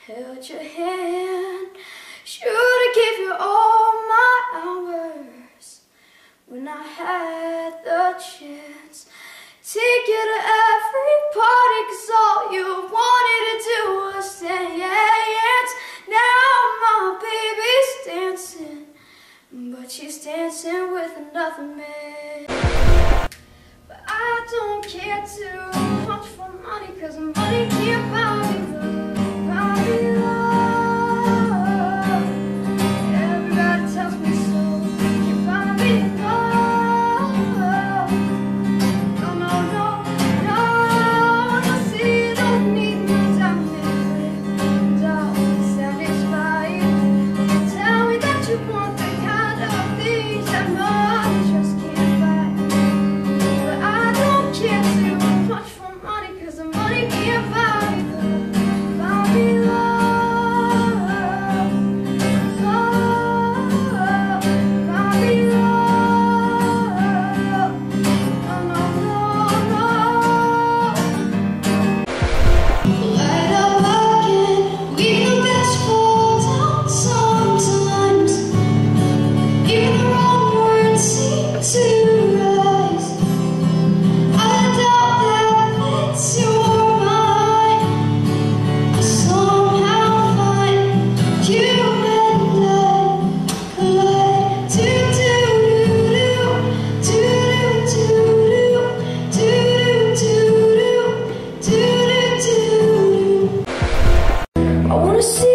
held your hand. Should've gave you all my hours when I had the chance. Take you to every party, 'cause all you wanted to do was dance. Now my baby's dancing, but she's dancing with another man. But I don't care too much for money, 'cause money can't buy me love, buy me love. Everybody tells me so, can't buy me love. No, no, no, no, no, see, you don't need no diamond ring, don't satisfy you. Tell me that you want the kind of things that money just can't buy. But I don't care too much for money, 'cause the money can't buy me love, buy me love, love, buy me love. No, no, no, no. Light up again, we know best fall down sometimes. Even the wrong words seem to rise. I doubt that it's your mind. I somehow find you and I collide. Do do do do do do do do do do do. I wanna see